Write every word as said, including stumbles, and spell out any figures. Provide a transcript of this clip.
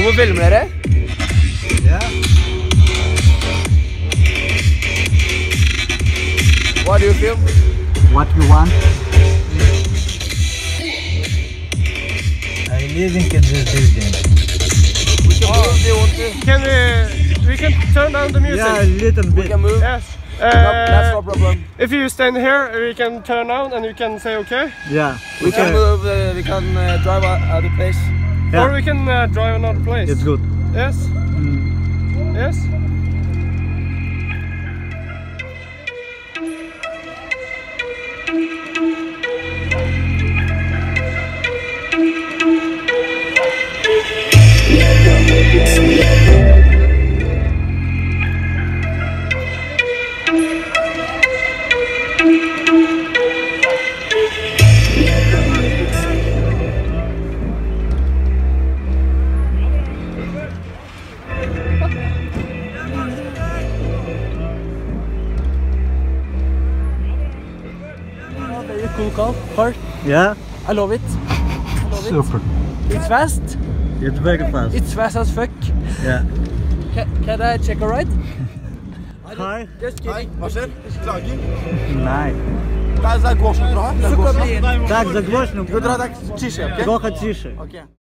Hvorfor filmer dere? Ja. What do you film? What you want? I live in this building. We can move if you want to. Can we, we can turn down the music? Yeah, a little We bit. can move. Yes. Uh, No, that's no problem. If you stand here, we can turn down and you can say okay. Yeah. We can move, uh, we can uh, drive a- other place. Yeah. Or we can uh, drive another place. It's good. Yes. Mm. Yes. Very cool car. car. Yeah. I love it. I love it. Super. It's fast. It's very fast. It's fast as fuck. Yeah. Can, can I check a ride? Hi. Just kidding. Hei, hva skjer? Klager. Nei. Det er, det er gårdsnummer her. Det er Så gårdsnummer. kommer vi inn. Так, заглохнем. Du drar deg tissje, ok? Трохи тише. Ok.